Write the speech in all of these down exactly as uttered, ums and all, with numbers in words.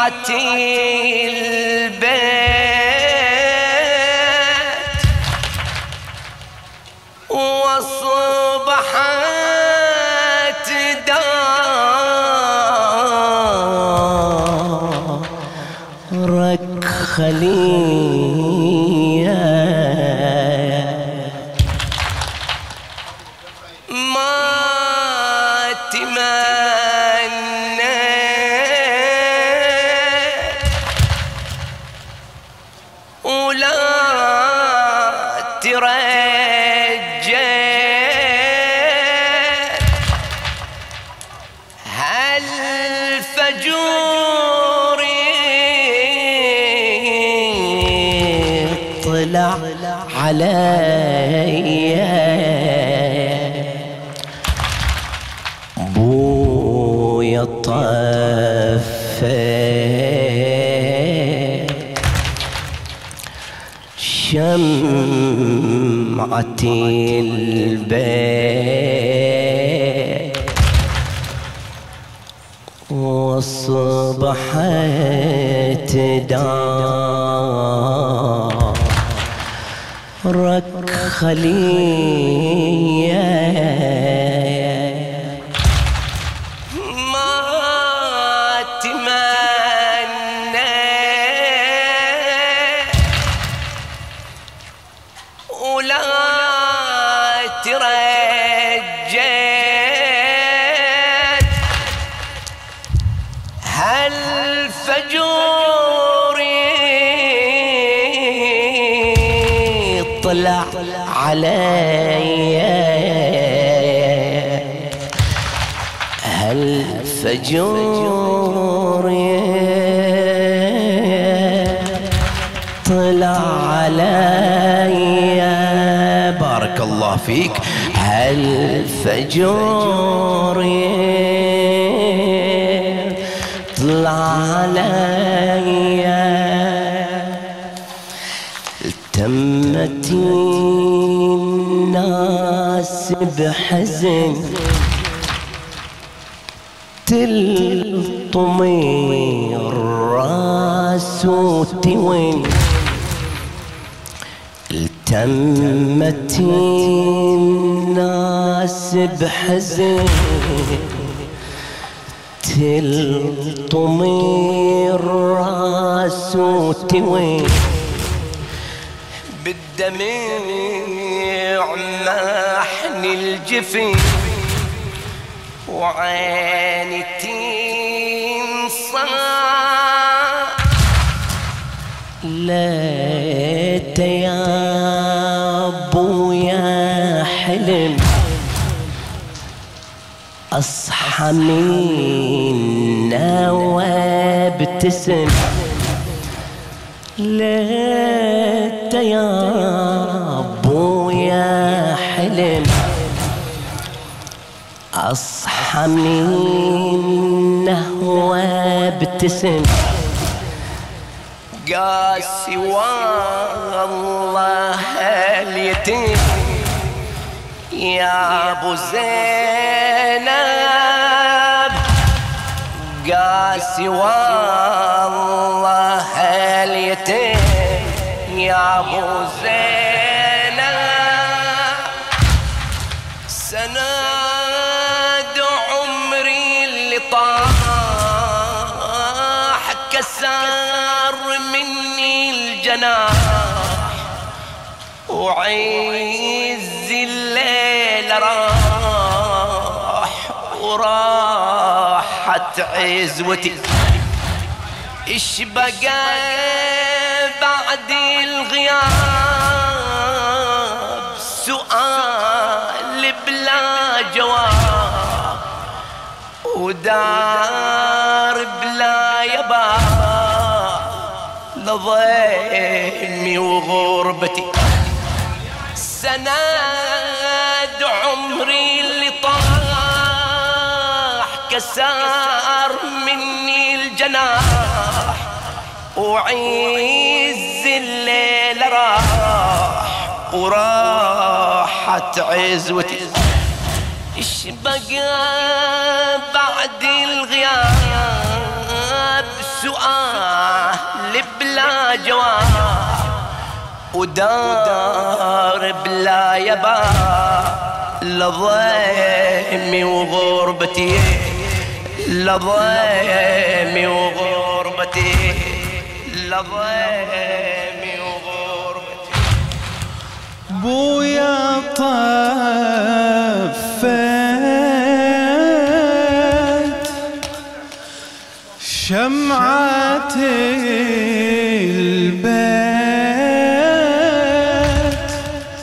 البيت واصبحت دارك خلية ما تمنيت ولا ترجيت هالفجور طلع علي بويا طفى شمعة البيت واصبحت دارك خلية ما تمنيت ولا ترجيت هالفجور طلع علي هالفجور طلع علي بارك الله فيك هالفجور طلع علي التمت الناس بحزن تلطمي الراس وتوين التمت الناس بحزن تلطمي الراس وتوين بالدمع محن الجفن وعيني تنصاب ليت يا ابويا حلم اصحى منا وابتسم ليت يا ابويا حلم اصحى منه وابتسم قاسي والله اليتيم يا ابو زينب قاسي والله اليتيم يا ابو زينب سناد عمري اللي طاح كسر مني الجناح وعز الليل راح وراحت عزوتي ايش بقى بعد الغياب سؤال بلا جواب ودار بلا يباب لضيمي وغربتي سناد عمري اللي طاح كسر مني الجناح وعز الليل راح وراحت عزوتي ايش بقى بعد الغياب سؤال بلا جواب ودار بلا يبا لضيمي وغربتي لضيمي وغربتي لضيمي وغربتي بويا طفت شمعة البيت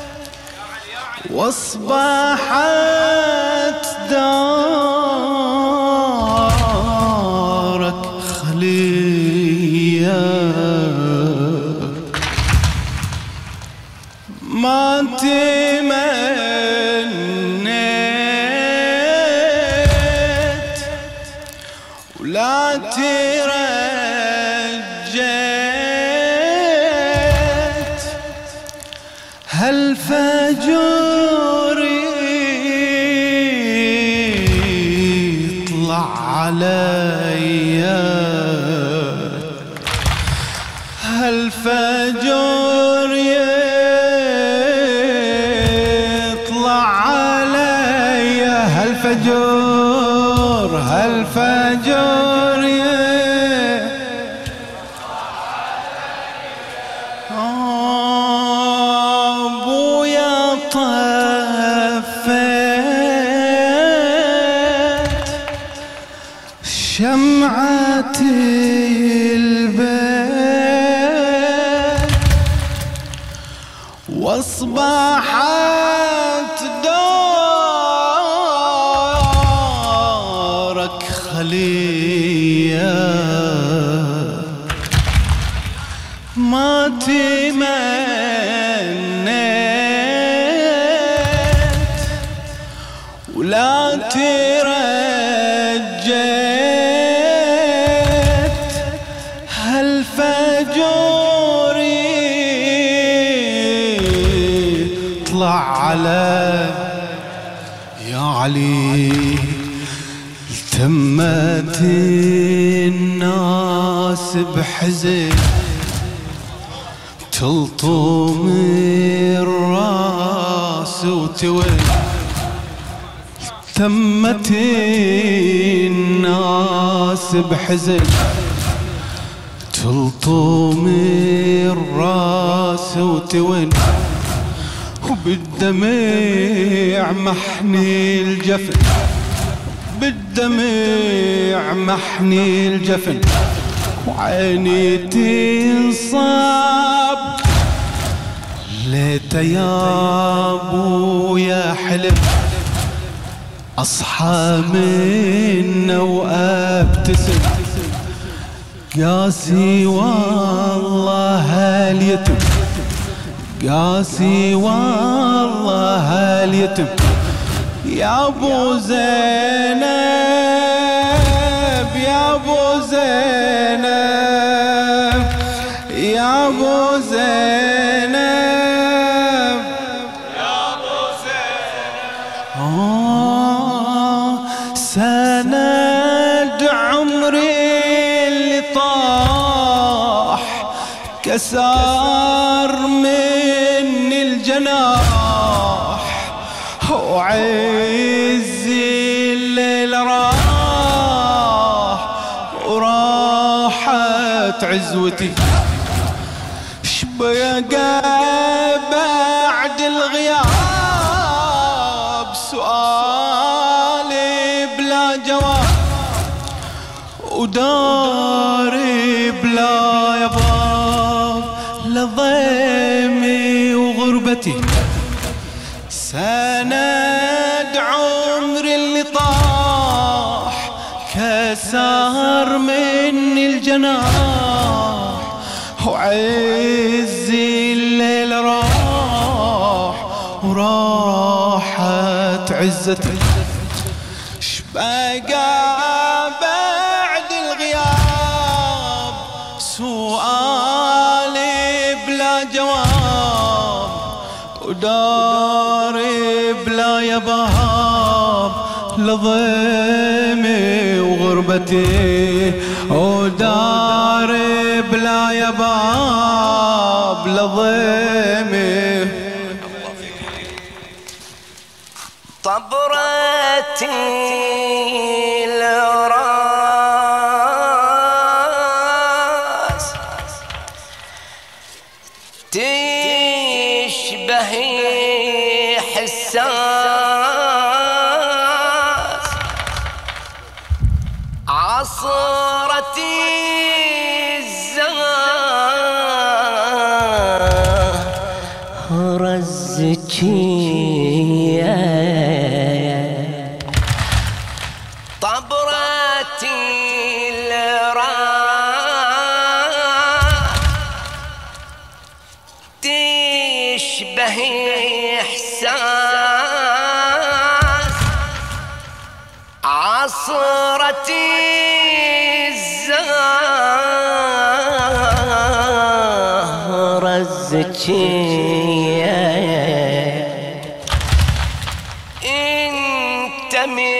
واصبحت دارك خلية ما تمنيت ولا ترجيت هالفجر يطلع علي هالفجر يطلع علي هالفجر هالفجر ابويا طفت شمعة البيت واصبحت دارك خلية ما تمنيت ولا ترجيت هالفجر يطلع علي يا علي التمت الناس بحزن تلطم الراس وتول تمت الناس بحزن تلطم الراس وتول وبالدمع محني الجفن بالدمع محني الجفن وعيني تنصاب ليت يا ابويا حلم اصحى منه وابتسم قاسي والله هاليتم قاسي والله هاليتم يا ابو زينب يا ابو زينب يا ابو زينب يا ابو زينب آه سند عمري اللي طاح كسار مني الجناح وعزي الليل راح وراحت عزوتي شبقى بعد الغياب سؤالي بلا جواب وداري بلا يباب لضيمي وغربتي سند عمري اللي طاح كسار مني الجناح وعزي الليل راح وراحت عزتي شبقى بعد الغياب سؤالي بلا جواب وداري بلا يباب لضيمي وغربتي غربتي ودار بلا يباب لضيمي. طبرتي الراس تشبه حساس عصرتي الزهر الزكية طبرتي الراس تشبه إحساس عصرتي الزهر الزكية انت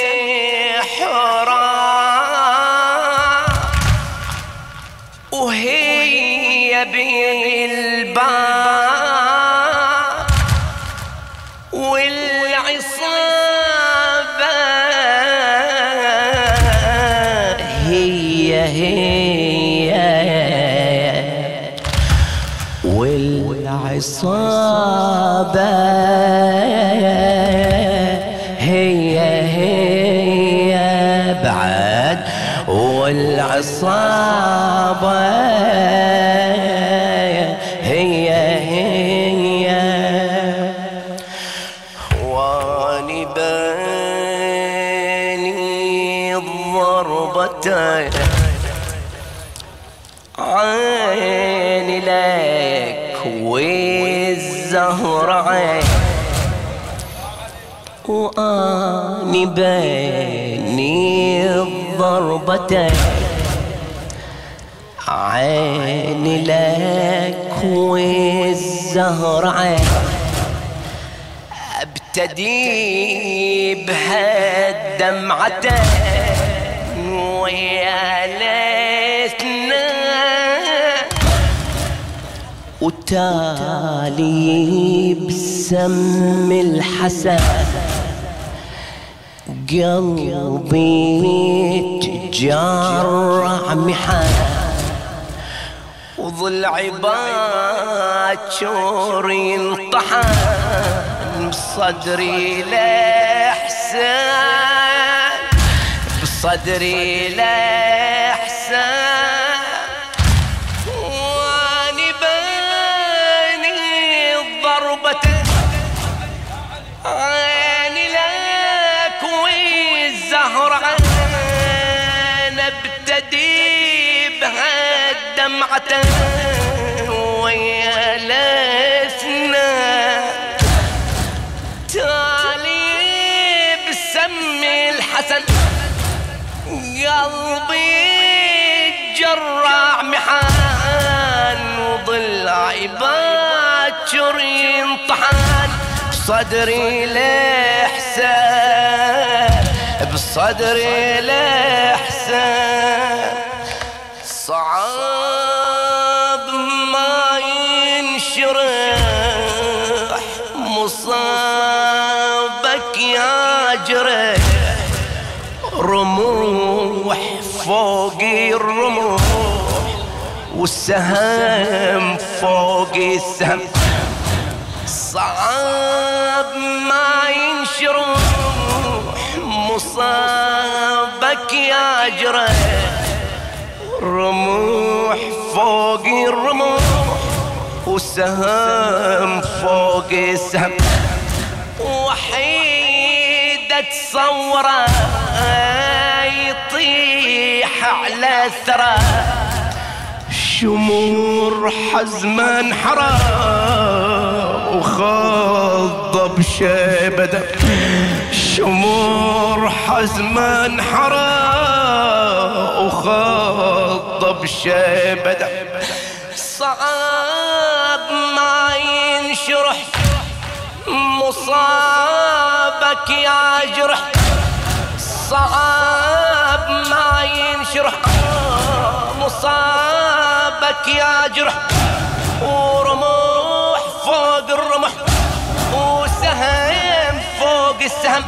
محراب وهي بالباب والعصابة هي هي والعصابة هي هي بعد والعصابة هي هي واني باني الضربتين عيني لك والزهر عين واني باني الضربتين عيني لك والزهر عين ابتدي بهالدمعتين ويا ليتنا وتالي بسم الحسن قلبي تجرع محن وضلعي باكر ينطحن بصدري لحسن بصدري لحسن واني باني الضربة عيني لك والزهر عين ابتدي بهالدمعة ويا لسنا تالي بسم الحسن قلبي جرع محان وضلعي باكر ينطحن بصدري لحسن بصدري لحسن صعب ما ينشرح مصابك يا جرح رموح فوق الرموح والسهم فوق السهم صعب ما ينشرح مصابك يا جرح رموح فوق الرموح والسهم فوق السهم وحيدة تصوره يطيح على الثرى شمور حزما حرى وخضب شيبة شمور حزما حرى وخضب شيبة صعب ما ينشرح مصابك يا جرح صعب ما ينشرح ينشرح مصابك يا جرح ورموح فوق الرمح وسهم فوق السهم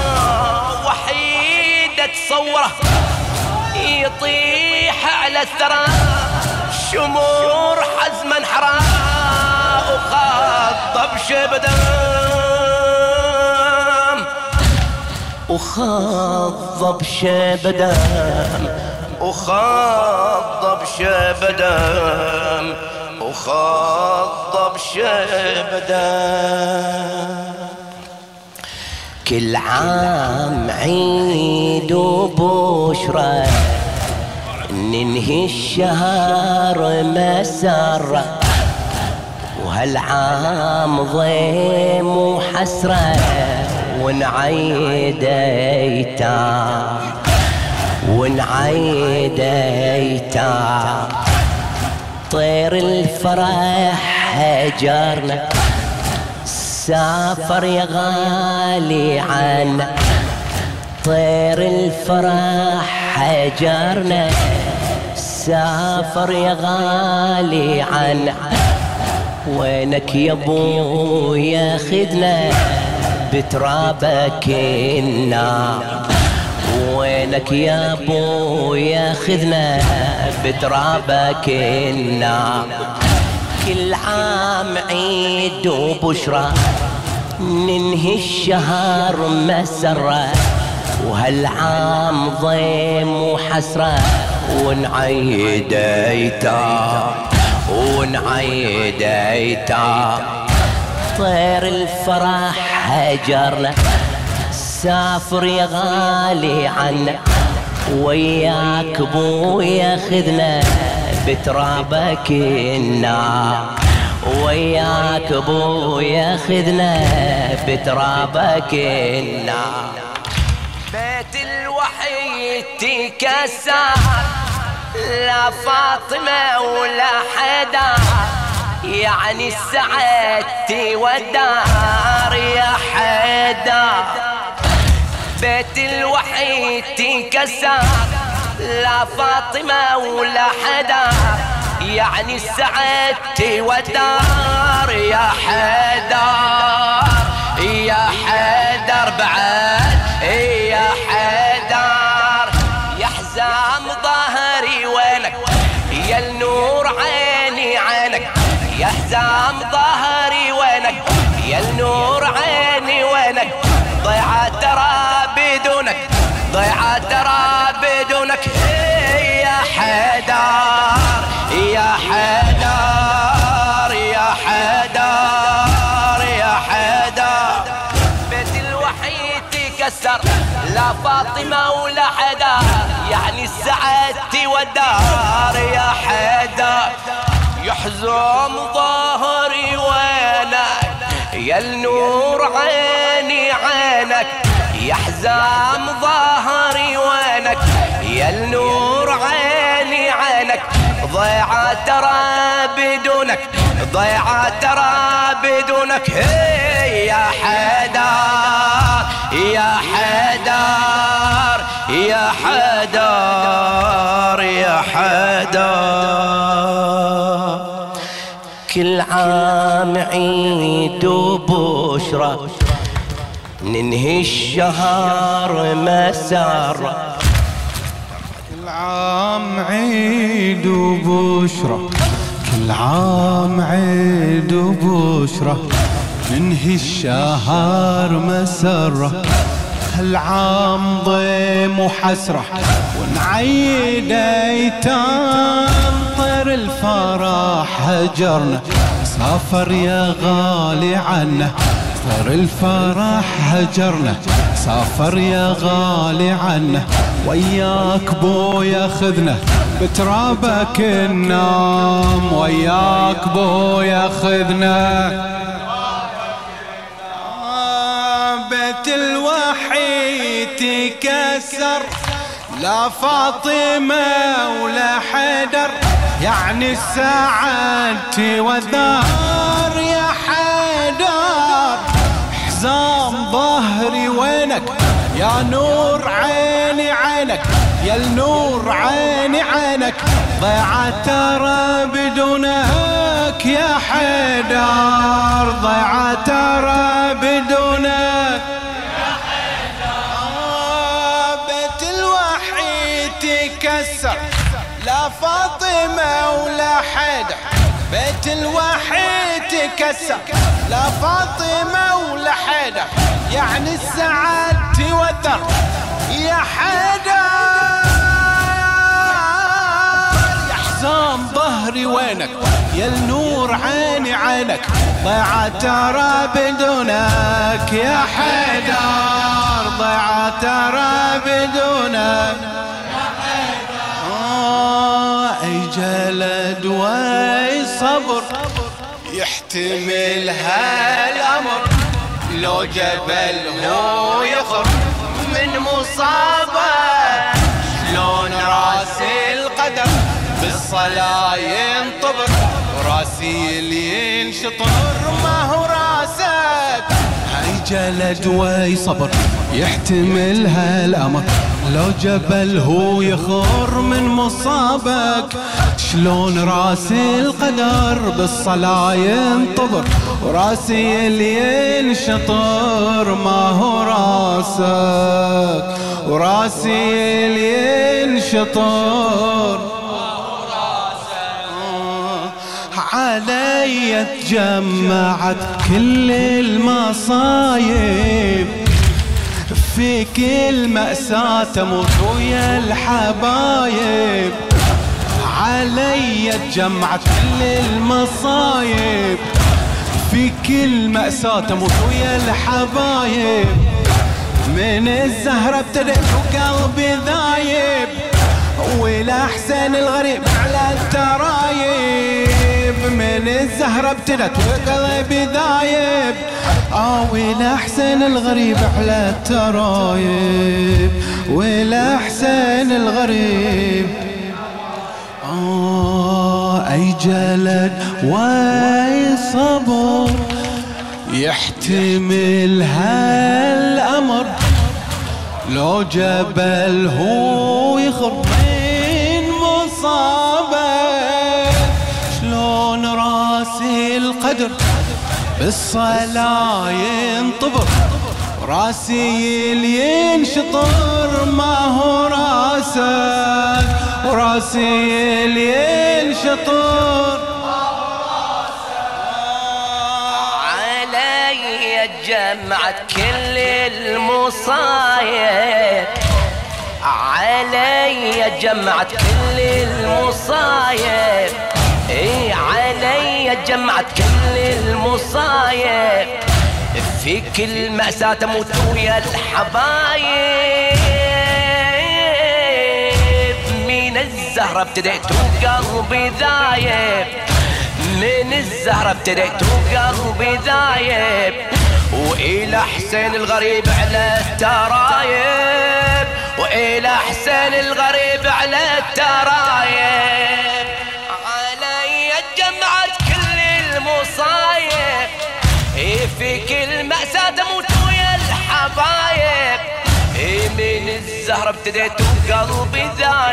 وحيدة تصوره يطيح على الثرى شمور حزما حرا وخاض بشبدام وخاض بشبدام وخاض بشبدام وخاض بشبدام كل عام عيد وبشرى ننهي الشهر مسرة وهالعام ضيم وحسرة ونعيد ايتام ونعيد ايتام طير الفرح هجرنا سافر يا غالي عنا طير الفرح هجرنا سافر يا غالي عنا وينك يا ابو ياخذنا بترابك النار وينك يا ابو ياخذنا بترابك النار كل عام عيد وبشرى ننهي الشهر مسرة وهالعام ضيم وحسرة ونعيد ايتام ونعيد ايتام طير الفرح هجرنا سافر يا غالي عنا وياك بو ياخذنا بترابك النار وياك بو ياخذنا بترابك النار بيت الوحيد تكسر لا فاطمة ولا حدا يعني السعد والدار يا حدا بيت الوحيد تكسر لا فاطمة ولا حدا يعني السعد والدار يا حدار يا حدار بعد يا حدار يا حزام ظهري وينك يا النور عيني عينك يا حزام ظهري وينك يا النور عيني وينك ضيعت ترى بدونك ضيعت ترى بدونك يا حدار يا حدار يا حدار يا حدار بيت الوحيد تكسر لا فاطمة ولا حدا يعني السعد والدار يا حدار يحزم ظهري وينك يا النور عيني عينك يا حزام ظهري وينك يا النور عيني عينك ضيعت ترى بدونك ضيعت ترى بدونك يا حدار يا حدار يا حدار يا حدار كل عام عيد وبشرى ننهي الشهر مسرة كل عام عيد وبشرى كل عام عيد وبشرى ننهي الشهر مسرة هالعام ضيم وحسرة ونعيد ايتام طير الفرح هجرنا سافر يا غالي عنا طير الفرح هجرنا سافر يا غالي عنا وياك بو ياخذنا بترابك النام وياك بو ياخذنا بيت الوحيد تكسر لا فاطمة ولا حدر يعني السعد والدار يا حدار حزام ظهري وينك يا نور عيني عينك يا النور عيني عينك ضيعت ترى بدونك يا حيدر ضيعت ترى بدونك يا حيدر آه بيت الوحيد تكسر لا فاطمة ولا حيدر بيت الوحيد تكسر لا فاطمة ولا حيدر يعني السعد توتر يا حيدر يا حزام ظهري وينك يا النور عيني عينك ضيعت ترى بدونك يا حيدر ضيعت ترى بدونك يا حيدر آه اي جلد واي صبر يحتمل هالامر لو جبل هو يخر من مصابه شلون راس القدر بالصلاة ينطبر وراسي اللي ينشطر ما هو راسك هاي جلد واي صبر يحتمل هالامر لو جبل هو يخر من مصابك شلون راسي القدر بالصلاة ينطبر وراسي اللي ينشطر ما هو راسك وراسي اللي ينشطر علي تجمعت كل المصايب في كل مأساة تموت ويا الحبايب علي تجمعت كل المصايب في كل مأساة تموت ويا الحبايب من الزهرة ابتدأت وقلبي ذايب والأحسن الغريب على الترايب من الزهرة ابتدت وقلبي ذايب اه والأحسن الغريب على الترايب والأحسن الغريب اه اي جلد واي صبر يحتمل هالأمر لو جبل هو يخر من مصابك شلون راسي القدر بالصلاة ينطبر راسي اللي ينشطر ما هو راسك وراسي اللي ينشطر علي جمعت كل المصايب علي جمعت كل المصايب اي علي جمعت كل المصايب في كل مأساة تموت ويا الحبايب من الزهرة ابتديت وقلبي ذايب من الزهرة ابتديت وقلبي ذايب وإلى حسين الغريب على الترايب وإلى حسين الغريب على الترايب علي جمعت كل المصايب في كل مأساة تموت ويا الحبايب من الزهرة ابتديت وقلبي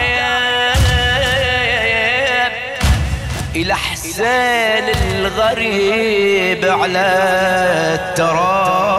ذايب إلى حسين الغريب على الترايب